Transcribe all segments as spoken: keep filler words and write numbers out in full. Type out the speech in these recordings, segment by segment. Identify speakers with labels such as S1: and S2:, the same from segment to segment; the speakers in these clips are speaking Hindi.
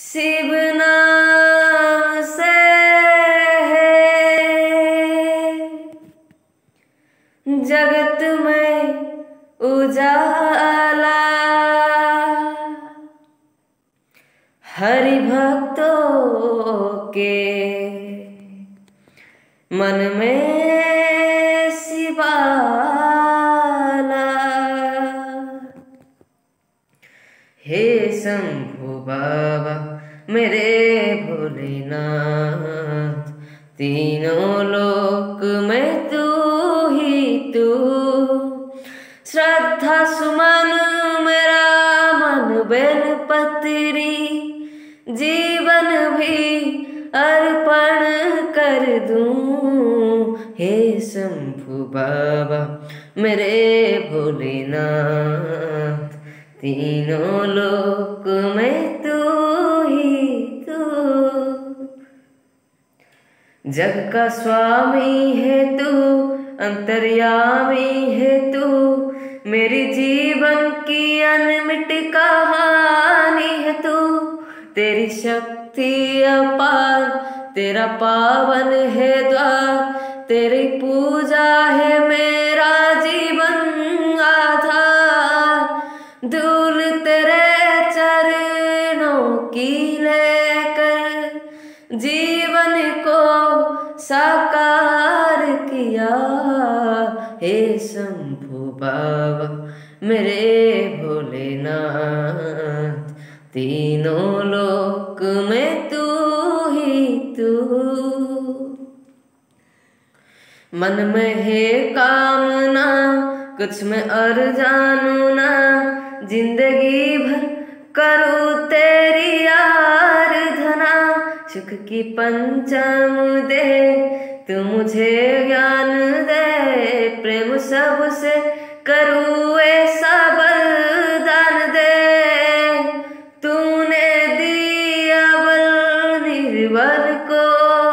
S1: शिव नाम से है जगत में उजाला, हरि भक्तों के मन में शिवाला। हे शंभु बाबा मेरे भोलेनाथ, तीनों लोक में तू ही तू। श्रद्धा सुमन मेरा मन बेलपत्री, जीवन भी अर्पण कर दूं। हे शंभु बाबा मेरे भोलेनाथ, तीनों लोक में तू ही तू। जग का स्वामी है तू, अंतर्यामी है तू, मेरी जीवन की अनमिट कहानी है तू। तेरी शक्ति अपार, तेरा पावन है द्वार, तेरी पूजा है मेरा जीवन आधार। धूल तेरे चरणों की लेकर जीवन को साकार किया। हे शंभु बाबा मेरे भोलेनाथ, तीनों लोक में तू ही तू। मन में है कामना कुछ मैं और जानू ना, जिंदगी भर करूँ तेरी आराधना। सुख की पंचम दे तू मुझे ज्ञान दे, प्रेम सबसे करूँ ऐसा बलिदान दे। तूने दिया बल निर्बल को,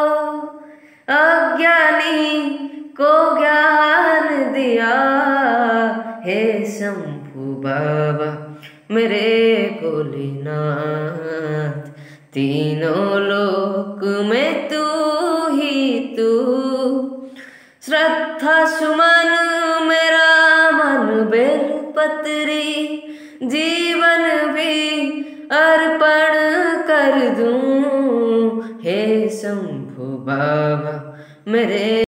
S1: अज्ञानी को ज्ञान दिया। हे शंभु बाबा मेरे भोलेनाथ, तीनों लोक में तू ही तू। श्रद्धा सुमन मेरा मन बेलपत्री, जीवन भी अर्पण कर दूं। हे शंभु बाबा मेरे